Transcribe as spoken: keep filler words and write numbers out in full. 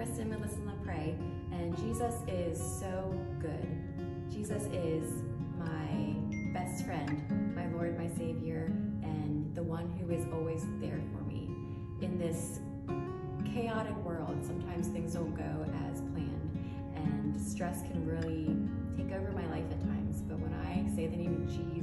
Kristin, Melissa, and Pray, and Jesus is so good. Jesus is my best friend, my Lord, my Savior, and the one who is always there for me. In this chaotic world, sometimes things don't go as planned, and stress can really take over my life at times, but when I say the name of Jesus,